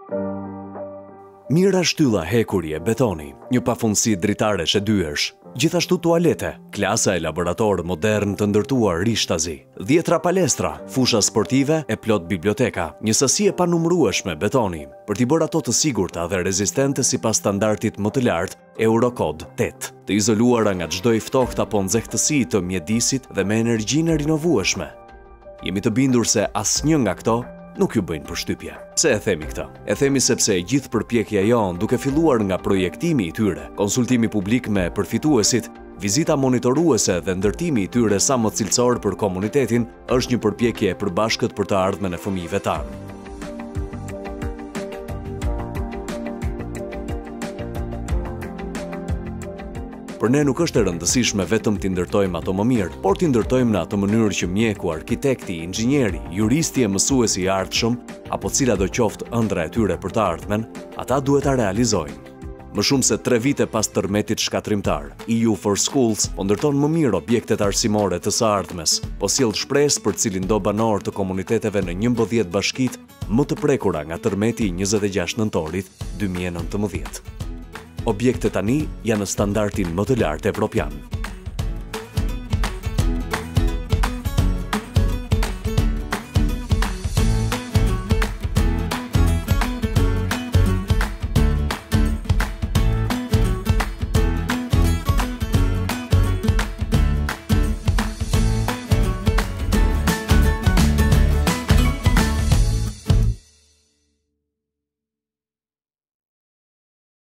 Mira shtylla hekurje, betoni, një pafundësi dritaresh e dyersh, gjithashtu tualete, klasa e laborator modern të ndërtuar rishtazi, 10 palestra, fusha sportive e plot biblioteka, një sasi e panumërueshme betoni, për t'i bërë ato të sigurta dhe rezistente sipas standardit më të lartë Eurocode 8, të izoluara nga çdo i ftohtë apo nxehtësi të mjedisit dhe me energjinë rinovueshme. Jemi të bindur se asnjë nga këto nuk ju bëjnë përshtypje. Pse e themi këtë? E themi sepse e gjithë përpjekja jonë, duke filluar nga projektimi i tyre, konsultimi publik me përfituesit, vizita monitoruese dhe ndërtimi i tyre sa më cilësor për komunitetin, është një përpjekje e përbashkët për të ardhmen e fëmijëve tanë. Për ne nuk është e rëndësishme vetëm t'i ndërtojmë ato më mirë, por t'i ndërtojmë në atë mënyrë që mjeku, arkitekti, inxhinieri, juristi e mësuesi i ardhshëm, apo cila do qoftë ëndra e tyre për të ardhmen, ata duhet ta realizojnë. Më shumë se 3 vite pas tërmetit shkatrimtar, EU4Schools po ndërton më mirë objektet arsimore të së ardhmes, po sjell shpresë për cilin do banor të komuniteteve në 11 bashkitë më të prekura nga tërmeti i 26 nëntorit 2019. Objektet tani janë në standardin më të lartë evropian.